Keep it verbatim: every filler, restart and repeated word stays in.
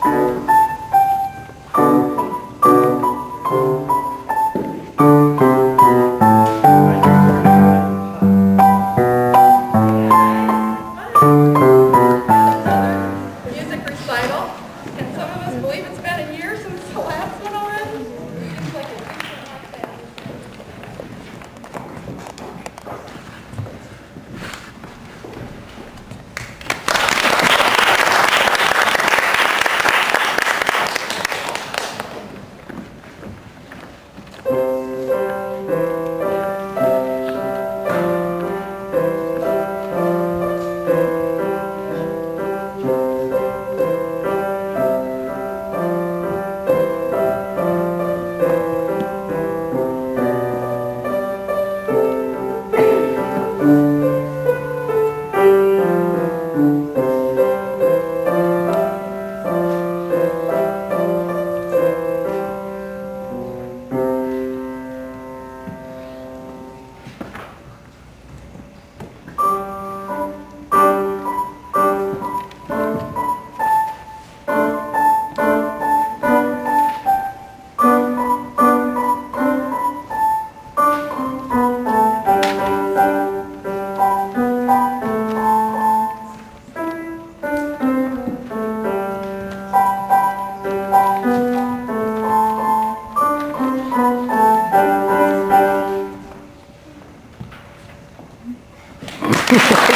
Music recital. Can some of us believe it's been a year since the last one already? It's like a picture like that. Ha ha ha.